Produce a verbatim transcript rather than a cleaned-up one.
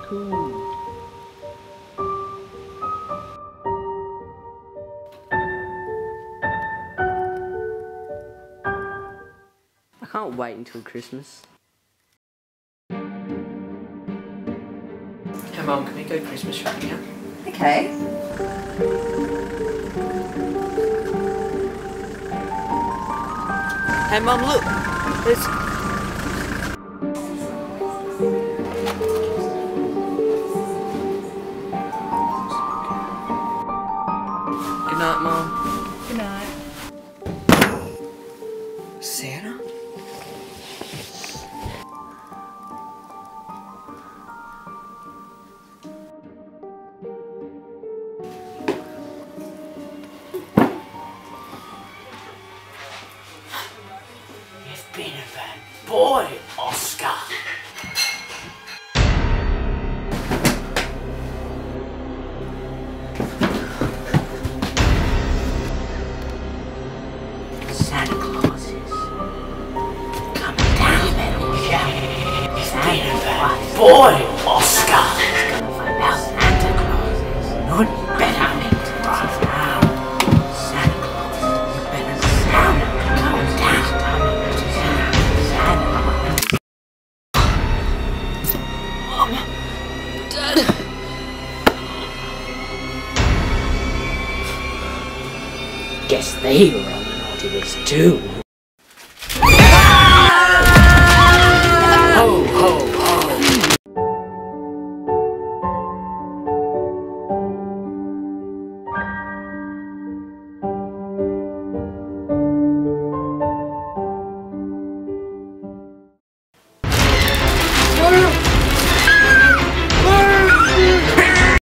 cool. I can't wait until Christmas. Hey Mum, can we go Christmas shopping now? Okay. Hey Mum, look! There's... Good night, Mum. Good night. Santa? You've been a bad boy, Oscar. Santa Claus is coming down, little shout. You've been a bad boy, Oscar. He's gonna find out Santa Claus is not better than to run down. Santa Claus, you better sound him come down. Santa Claus. Mom, Dad. Guess they were on the naughty list too. Ho, ho, ho. No, no, no.